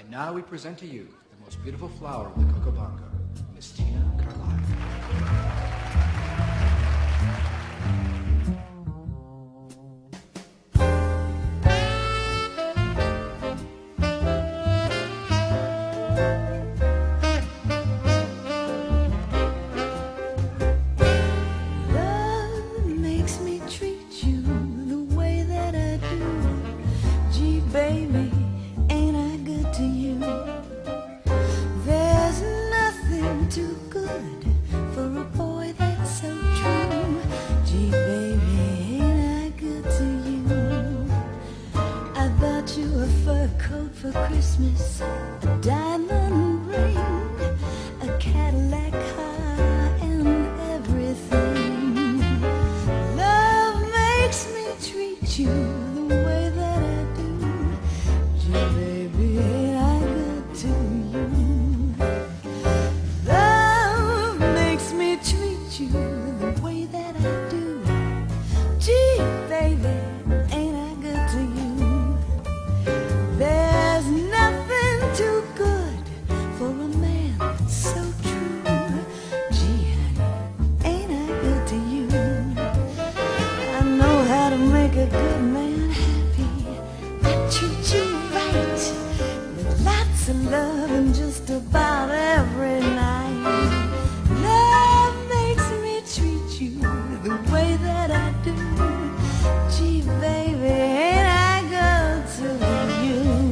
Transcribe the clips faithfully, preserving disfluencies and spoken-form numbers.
Now we present to you the most beautiful flower of the Coco Bongo, Miss Tina Carlisle. Baby, ain't I good to you? There's nothing too good for a boy that's so true. Gee, baby, ain't I good to you? I bought you a fur coat for Christmas, a diamond ring, a Cadillac car, and everything. Love makes me treat you the way that I do. Baby, ain't I good to you? Love makes me treat you the way that I do. Gee, baby, ain't I good to you? There's nothing too good for a man that's so true. Gee, honey, ain't I good to you? I know how to make a good man happy. I treat you with lots of love and just about every night. Love makes me treat you the way that I do. Gee, baby, ain't I good to you?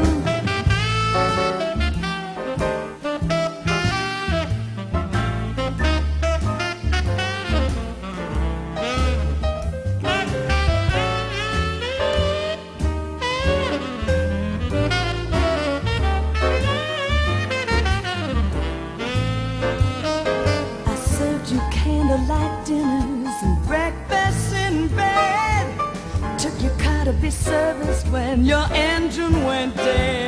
Candlelight dinners and breakfasts in bed. Took your car to be serviced when your engine went dead.